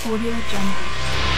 Audio Jungle.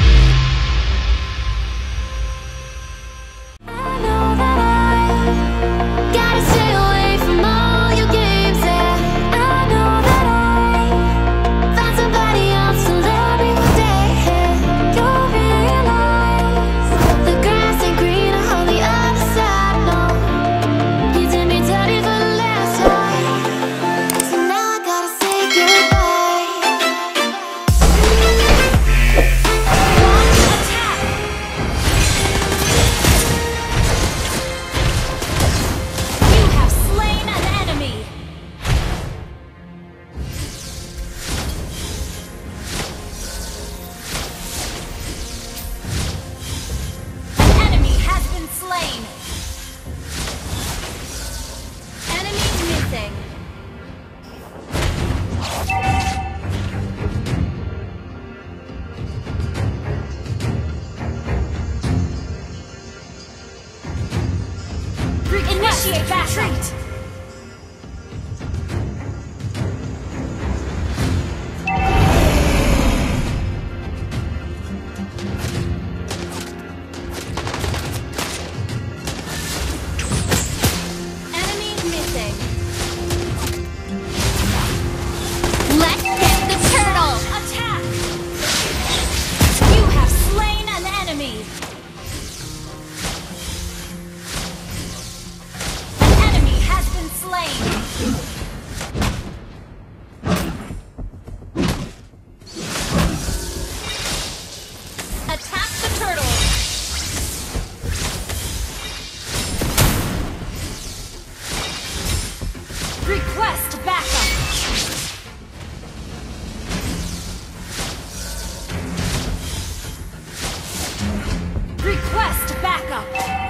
Initiate retreat! Enemy missing. Let's get the turtle! Attack! You have slain an enemy! Slain. Attack the turtle. Request backup. Request backup.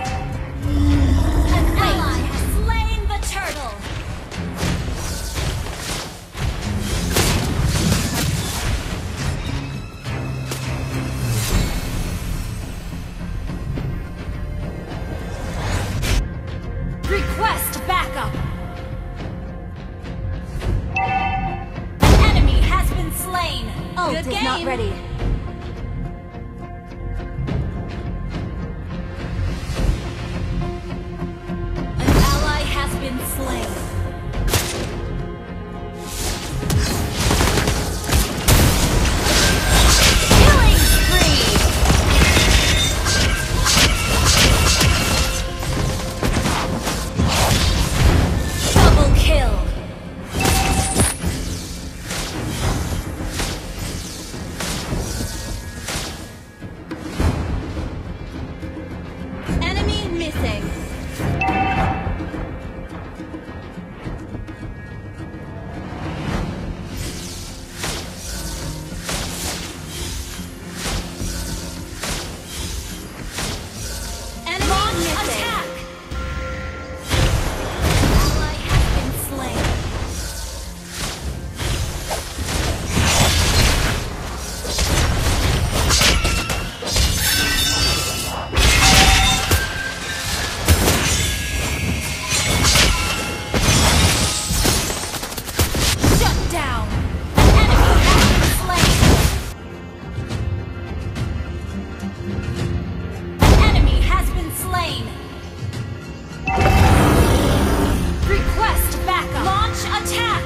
An ally has slain the turtle. Request backup! An enemy has been slain! Ult Good is game! not ready. An ally has been slain. Killing spree! Double kill! Enemy missing. Enemy missing. Attack! Ally has been slain. Shut down! An enemy has been slain! An enemy has been slain! Request backup! Launch attack!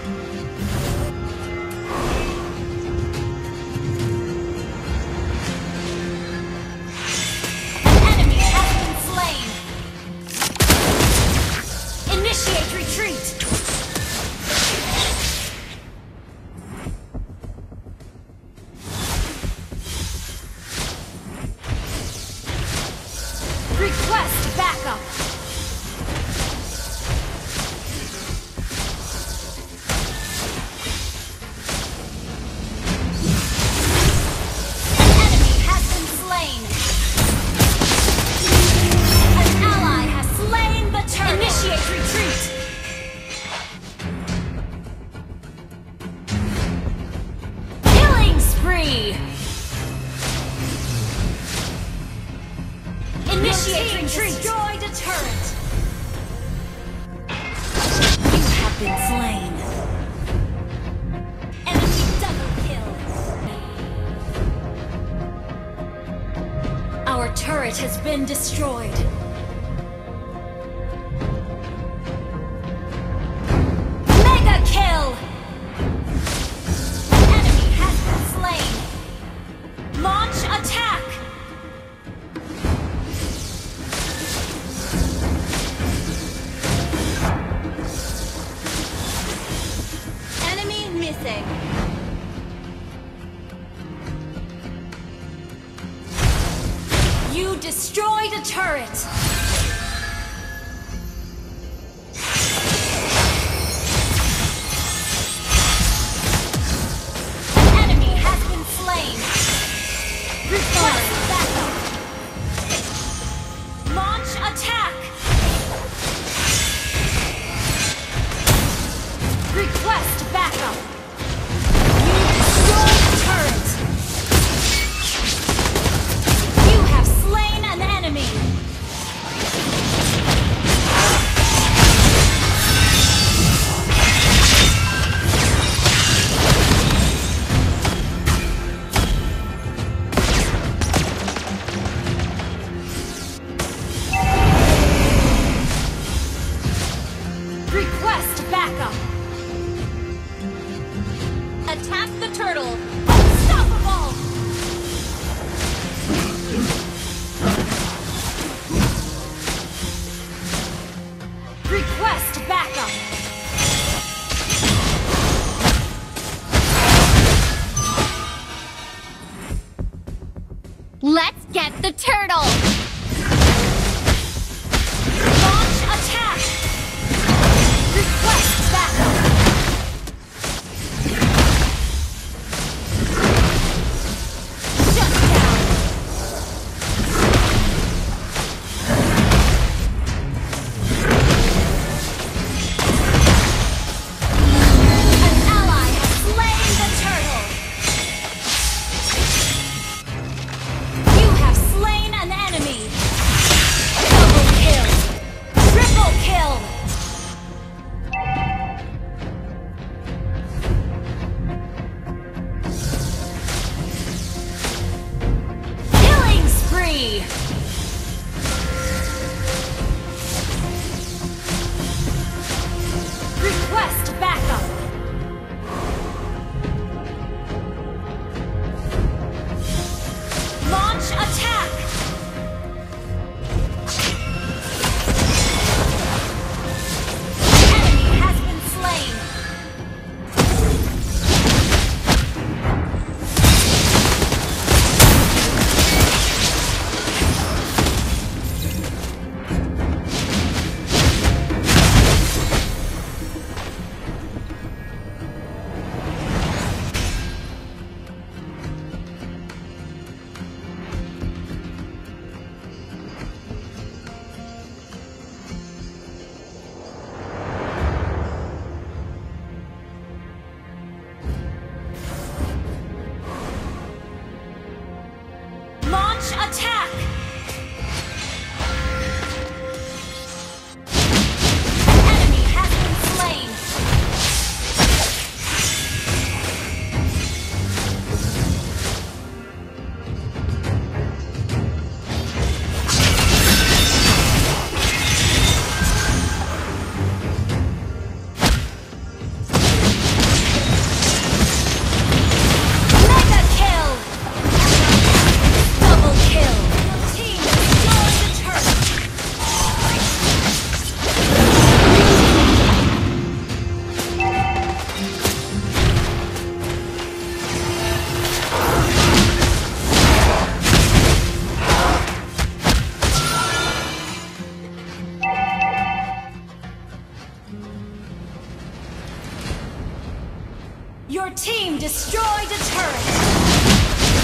An enemy has been slain! Initiate retreat! Request backup! An enemy has been slain! An ally has slain the turtle! Initiate retreat! Killing spree! Initiate retreat! Destroyed a turret! You have been slain. Enemy double kill. turret has been destroyed. Mega kill! An enemy has been slain. Launch attack! Enemy missing. You destroyed a turret! An enemy has been slain! Request backup! Launch attack! Request backup! You destroyed a turret! You have slain an enemy! Request backup! Attack the turtle! Unstoppable! Request backup! Let's get the turtle! Launch attack! Request backup! Shut down! An ally has slain the turtle! You have slain an enemy! Double kill! Triple kill! Killing spree! Request backup! Launch attack! Enemy has been slain! Launch attack! An enemy has been slain! Mega kill! Double kill! Your team destroyed the turret! Your team destroyed a turret!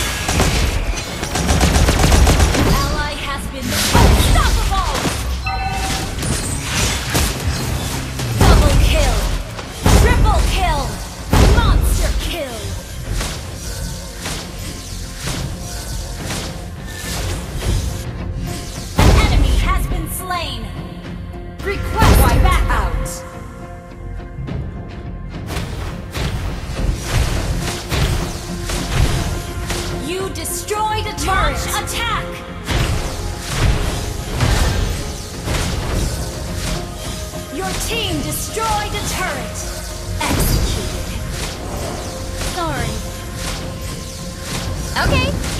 Ally has been unstoppable! Your team destroyed a turret. Executed. Sorry. Okay.